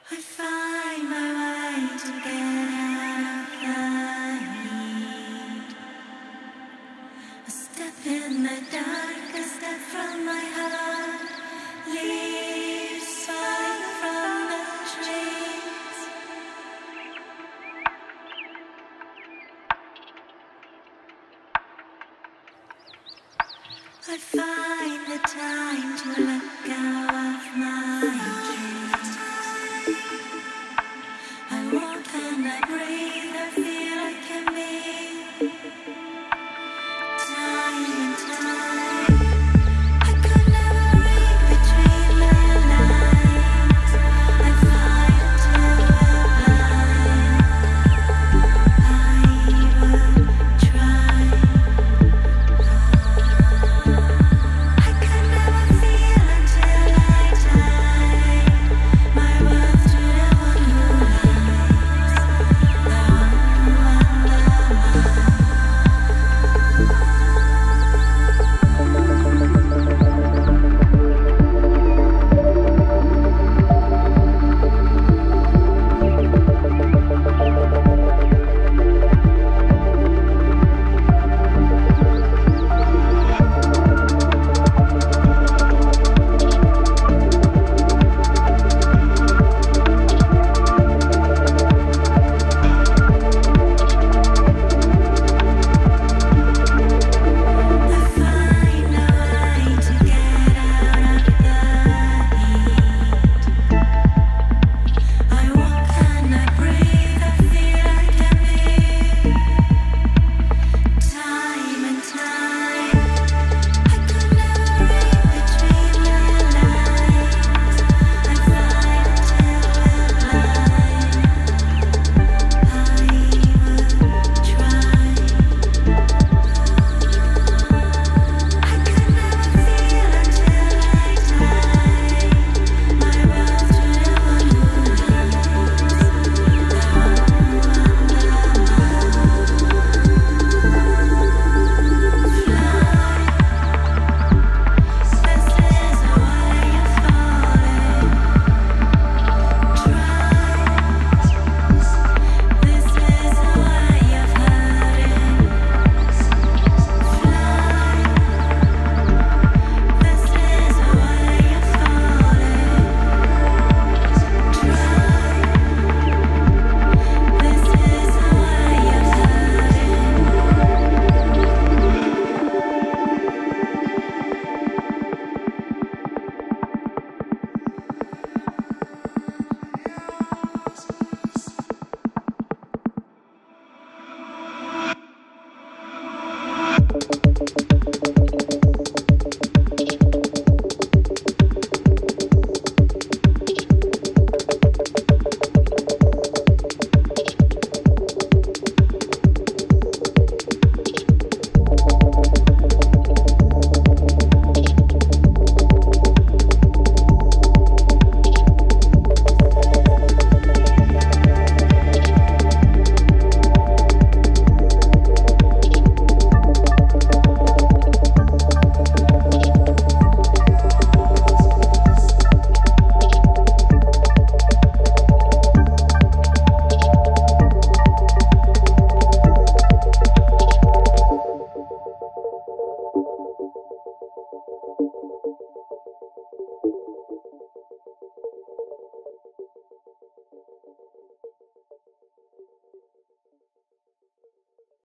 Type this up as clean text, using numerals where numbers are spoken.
I find my way to get out of the heat. A step in the dark, a step from my heart. Leaves falling from the trees. I find the time to let go of my dreams. I walk and I breathe, I feel